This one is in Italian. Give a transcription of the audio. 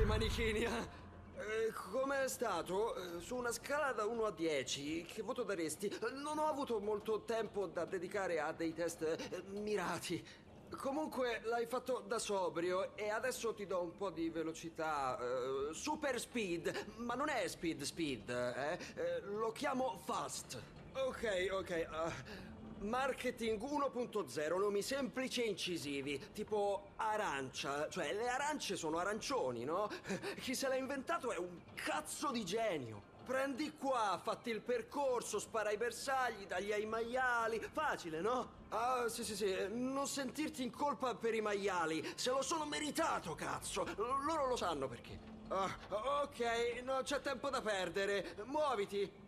manichini, eh? Com'è stato? Su una scala da 1 a 10, che voto daresti? Non ho avuto molto tempo da dedicare a dei test mirati. Comunque l'hai fatto da sobrio e adesso ti do un po' di velocità. Super speed, ma non è speed, lo chiamo fast. Ok. Marketing 1.0, nomi semplici e incisivi, tipo arancia, cioè le arance sono arancioni, no? Chi se l'ha inventato è un cazzo di genio. Prendi qua, fatti il percorso, spara ai bersagli, dagli ai maiali, facile, no? Ah, sì, non sentirti in colpa per i maiali, se lo sono meritato, cazzo, loro lo sanno perché. Ah, ok, non c'è tempo da perdere, muoviti.